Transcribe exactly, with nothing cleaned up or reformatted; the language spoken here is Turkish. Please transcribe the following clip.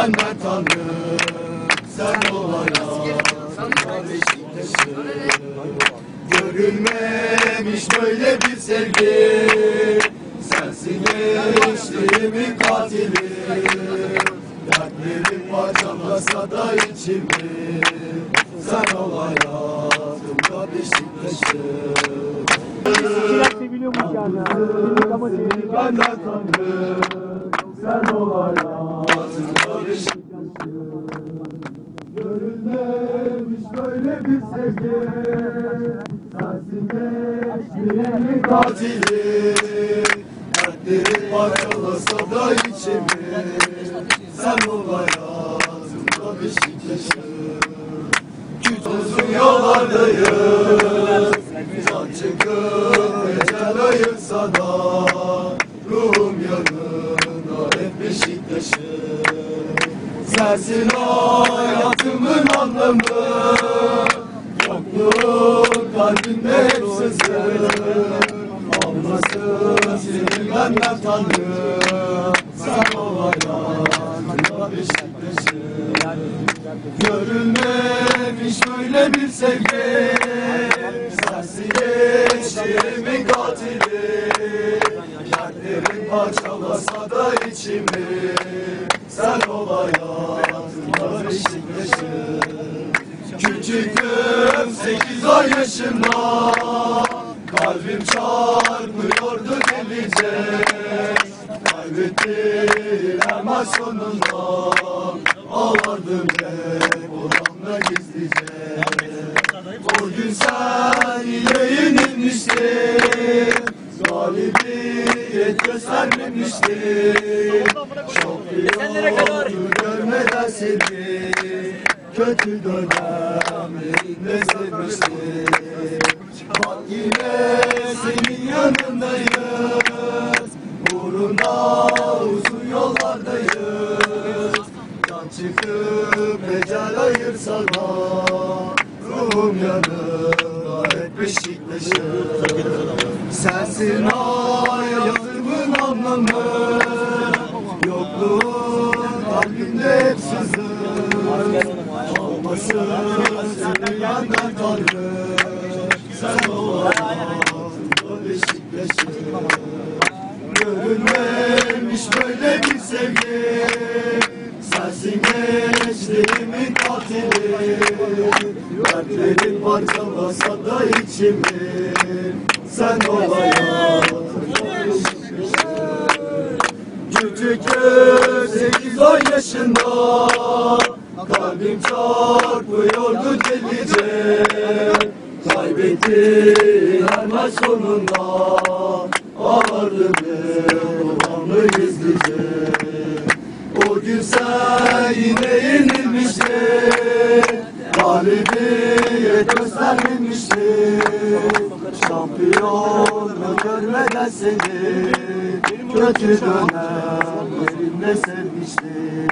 benden Tanrım, sen ol hayatımda Beşiktaş'ım. Görülmemiş böyle bir sevgi, sensin gençliğimin katili. Dertlerim parçalasa da içimi, sen ol hayatımda Beşiktaş'ım. Benden Tanrım, sen ol hayatımda Beşiktaş'ım. Görülmemiş böyle bir sevgi, sensin gençliğimin katili. Dertlerim parçalasa da içimi, sen ol hayatımda Beşiktaş'ım. Uzun yollardayız, can çıkıp ecel ayırsa da, ruhum yanında hep Beşiktaş'ım. Sensin hayatımın anlamı, yokluğun kalbimde hep sızır. Olmasın senin benden Tanrım, sen ol hayatımda Beşiktaş'ım. Görülmemiş böyle bir sevgi, sensin gençliğimin katili. Dertlerim parçalasa da içimi, sen ol hayatımda Beşiktaş'ım. Küçüktüm sekiz on yaşında, kalbim çarpıyordu delice. Kaybettiler maç sonunda, ağlardım hep odamda gizlice. O gün sen yine yenilmiştin, galibiyet göstermemiştin. Şampiyonu görmeden seni, kötü dönemlerinde sevmiştin. Bak yine senin yanındayız, uğruna uzun yollardayız. Can çıkıp ecel ayırsa da, ruhum yanında hep Beşiktaş'ım. Sensin hayatımın anlamı, yokluğun kalbimde hep sızır. Olmasın senin benden Tanrım, sen ol hayatımda Beşiktaş'ım. Görülmemiş böyle bir sevgi, sensin gençliğimin katili. Dertlerim parçalasa da içimi, sen ol hayatımda Beşiktaş'ım. Küçüktüm sekiz on yaşında, kalbim çarpıyordu delice. Kaybettiler maç sonunda, ağlardım hep odamda gizlice. O gün sen yine yenilmiştin, galibiyet göstermemiştin. Şampiyonu görmeden seni, kötü dönemlerinde sevmiştin.